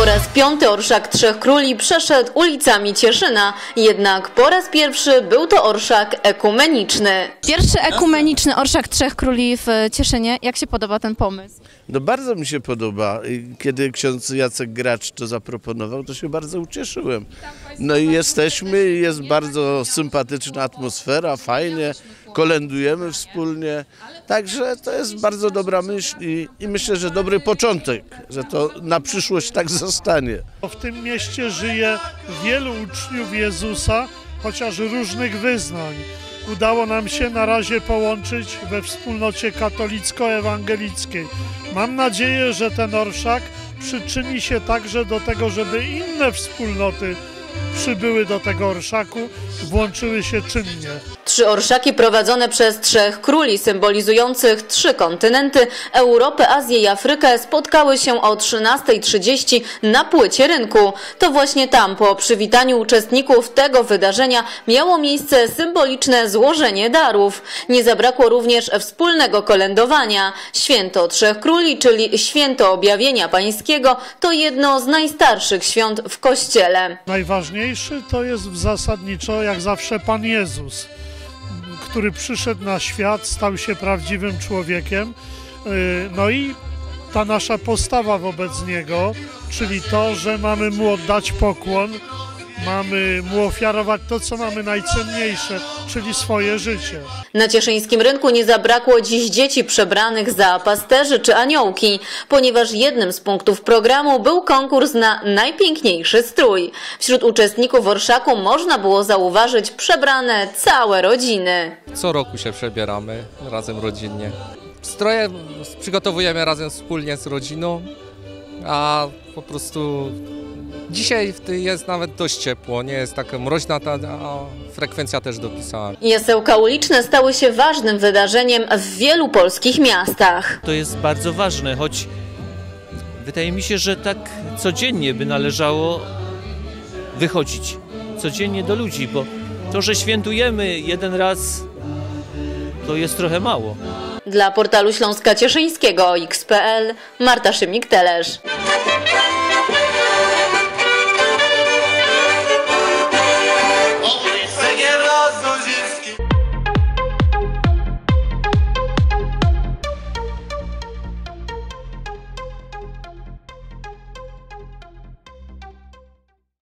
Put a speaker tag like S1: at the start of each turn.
S1: raz piąty orszak Trzech Króli przeszedł ulicami Cieszyna, jednak po raz pierwszy był to orszak ekumeniczny.
S2: Pierwszy ekumeniczny orszak Trzech Króli w Cieszynie. Jak się podoba ten pomysł?
S3: No bardzo mi się podoba. Kiedy ksiądz Jacek Gracz to zaproponował, to się bardzo ucieszyłem. No i jesteśmy, jest bardzo sympatyczna atmosfera, fajnie, kolędujemy wspólnie. Także to jest bardzo dobra myśl i myślę, że dobry początek, że to na przyszłość tak zostanie.
S4: W tym mieście żyje wielu uczniów Jezusa, chociaż różnych wyznań. Udało nam się na razie połączyć we wspólnocie katolicko-ewangelickiej. Mam nadzieję, że ten orszak przyczyni się także do tego, żeby inne wspólnoty przybyły do tego orszaku, włączyły się czynnie.
S1: 3 orszaki prowadzone przez Trzech Króli, symbolizujących 3 kontynenty, Europę, Azję i Afrykę, spotkały się o 13:30 na płycie rynku. To właśnie tam, po przywitaniu uczestników tego wydarzenia, miało miejsce symboliczne złożenie darów. Nie zabrakło również wspólnego kolędowania. Święto Trzech Króli, czyli Święto Objawienia Pańskiego, to jedno z najstarszych świąt w Kościele.
S4: Najważniejszy to jest zasadniczo, jak zawsze, Pan Jezus, który przyszedł na świat, stał się prawdziwym człowiekiem. No i ta nasza postawa wobec Niego, czyli to, że mamy Mu oddać pokłon, mamy Mu ofiarować to, co mamy najcenniejsze, czyli swoje życie.
S1: Na cieszyńskim rynku nie zabrakło dziś dzieci przebranych za pasterzy czy aniołki, ponieważ jednym z punktów programu był konkurs na najpiękniejszy strój. Wśród uczestników orszaku można było zauważyć przebrane całe rodziny.
S5: Co roku się przebieramy razem rodzinnie. Stroje przygotowujemy razem wspólnie z rodziną, a po prostu dzisiaj jest nawet dość ciepło, nie jest taka mroźna, a frekwencja też dopisała.
S1: Jasełka uliczne stały się ważnym wydarzeniem w wielu polskich miastach.
S6: To jest bardzo ważne, choć wydaje mi się, że tak codziennie by należało wychodzić, codziennie do ludzi, bo to, że świętujemy jeden raz, to jest trochę mało.
S1: Dla portalu Śląska Cieszyńskiego, x.pl, Marta Szymik-Telesz.